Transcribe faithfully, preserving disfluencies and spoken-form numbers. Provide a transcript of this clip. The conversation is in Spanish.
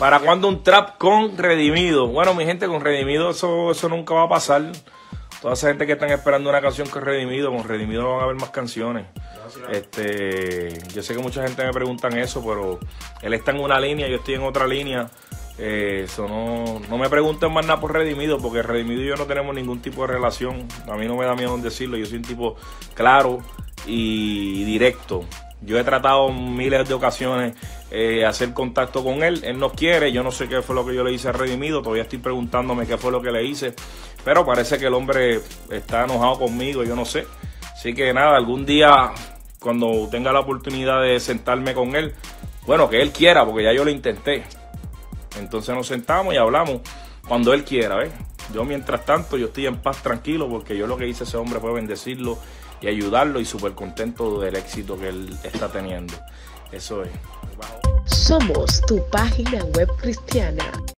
¿Para cuándo un trap con Redimido? Bueno, mi gente, con Redimido eso, eso nunca va a pasar. Toda esa gente que están esperando una canción con Redimido, con Redimido no van a haber más canciones. Este, yo sé que mucha gente me preguntan eso, pero él está en una línea, yo estoy en otra línea. Eh, eso no, no me pregunten más nada por Redimido, porque Redimido y yo no tenemos ningún tipo de relación. A mí no me da miedo en decirlo, yo soy un tipo claro y directo. Yo he tratado miles de ocasiones eh, hacer contacto con él. Él no quiere, yo no sé qué fue lo que yo le hice a Redimido. Todavía estoy preguntándome qué fue lo que le hice. Pero parece que el hombre está enojado conmigo, yo no sé. Así que nada, algún día cuando tenga la oportunidad de sentarme con él, bueno, que él quiera, porque ya yo lo intenté. Entonces nos sentamos y hablamos cuando él quiera, ¿ves? Yo mientras tanto, yo estoy en paz, tranquilo, porque yo lo que hice a ese hombre fue bendecirlo y ayudarlo y súper contento del éxito que él está teniendo. Eso es. Somos tu página web cristiana.